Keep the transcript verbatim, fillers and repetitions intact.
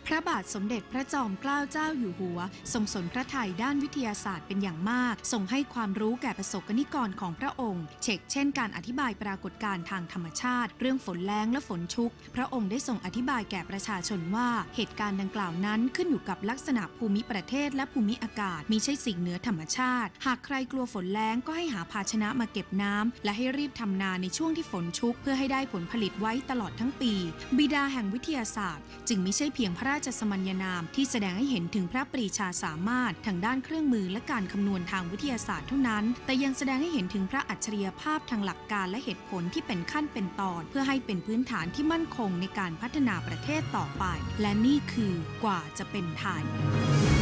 พระบาทสมเด็จพระจอมเกล้าเจ้าอยู่หัวทรงสนพระทัยด้านวิทยาศาสตร์เป็นอย่างมากทรงให้ความรู้แก่ประสบนิกรของพระองค์เช่นเช่นการอธิบายปรากฏการณ์ทางธรรมชาติเรื่องฝนแล้งและฝนชุกพระองค์ได้ทรงอธิบายแก่ประชาชนว่าเหตุการณ์ดังกล่าวนั้นขึ้นอยู่กับลักษณะภูมิประเทศและภูมิอากาศมิใช่สิ่งเหนือธรรมชาติหากใครกลัวฝนแล้งก็ให้หาภาชนะมาเก็บน้ำและให้รีบทำนาในช่วงที่ฝนชุกเพื่อให้ได้ผลผลิตไว้ตลอดทั้งปีบิดาแห่งวิทยาศาสตร์จึงมิใช่เพียงพระราชสมัญญานามที่แสดงให้เห็นถึงพระปรีชาสามารถทางด้านเครื่องมือและการคำนวณทางวิทยาศาสตร์เท่านั้นแต่ยังแสดงให้เห็นถึงพระอัจฉริยภาพทางหลักการและเหตุผลที่เป็นขั้นเป็นตอนเพื่อให้เป็นพื้นฐานที่มั่นคงในการพัฒนาประเทศต่อไปและนี่คือกว่าจะเป็นไทย